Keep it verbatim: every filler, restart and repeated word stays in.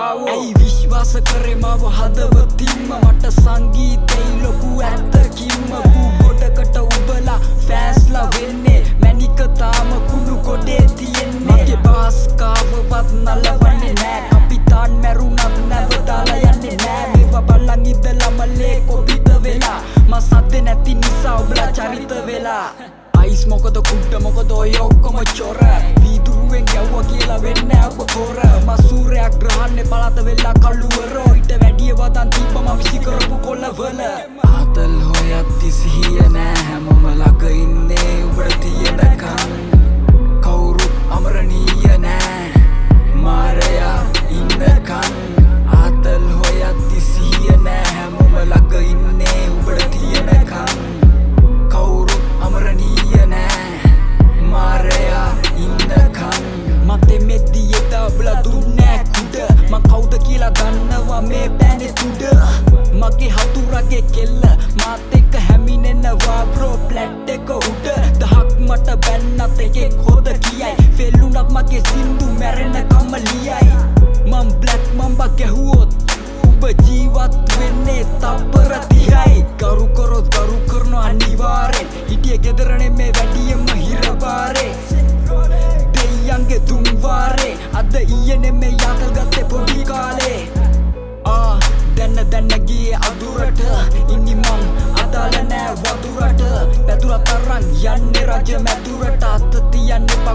ආවෝ ඇයි විශ්වාස කරේ මාව හදවතින්ම මට සංගීතේ ලොකු ඇත්තකින්ම කු ගොඩකට උබලා ෆෑස්ලා වෙන්නේ මැනික තාම කුණු ගොඩේ තියෙන්නේ මගේ බාස්කාවවත් නලවන්නේ නෑ කපිතාන් මැරුණත් නැව දාලා යන්නේ නෑ මේවා බලන් ඉඳලා මලේ කොපිට වෙලා මා සද්ද නැති නිසා ඔබලා චරිත වෙලා අයිස් මොකද කුඩ මොකද ඔය ඔක්කොම චොර වීදුරුවෙන් ගැව්වා කියලා වෙන්නේ ඔබ කොර මා සූර්යයක් ග්‍රහණේ පළත වෙලා කළුවරෝ ඊට වැඩිය වදන් තිබ්බ මා විසි කරපු කොළවල ආතල් හොයත් සිහිය නෑ හැමෝම ළඟ ඉන්නේ උඹට තියෙනකන් කවුරුත් අමරණීය නෑ මාරයා ඉන්නකන් ආතල් හොයත් සිහිය නෑ හැමෝම ළඟ ඉන්නේ උඹට තියෙනකන් කවුරුත් අමරණීය නෑ මාරයා ඉන්නකන් මතේ මෙදියට ඔබලා දුන්නෑ කුඩ මං කවුද කියලා දන්නවා මේ බෑනේ තුඩ මගේ හතුරගේ කෙල්ල මාත් එක්ක හැමිනෙනවා බ්‍රෝ ප්ලැට් එක උඩ දහක් මට බැන්නත් එකෙක් හොද කියයි ෆෙල්ලුණක් මගේ සින්දු මැරෙන කම ලියයි මං බ්ලැක් මම්බා ගැහුවොත් උඹ ජීවත් වෙන්නේ තප්පර තිහයි ගරු කරොත් ගරු කරන අනිවාර්යෙන් හිටිය ගෙදරනේ මේ වැඩියම හිරබාරේ දෙයියන්ගේ දුම්වාරේ අද ඊයනේ මේ යාතල් ගත්තේ පොඩි කාලේ ආ දැන්න දැන්න ගියේ අදුරට ඉන්නි මං අදාළ නෑ වදුරට පැදුරත් අරන් යන්නේ රජ මැදුරට අත තියන්නේ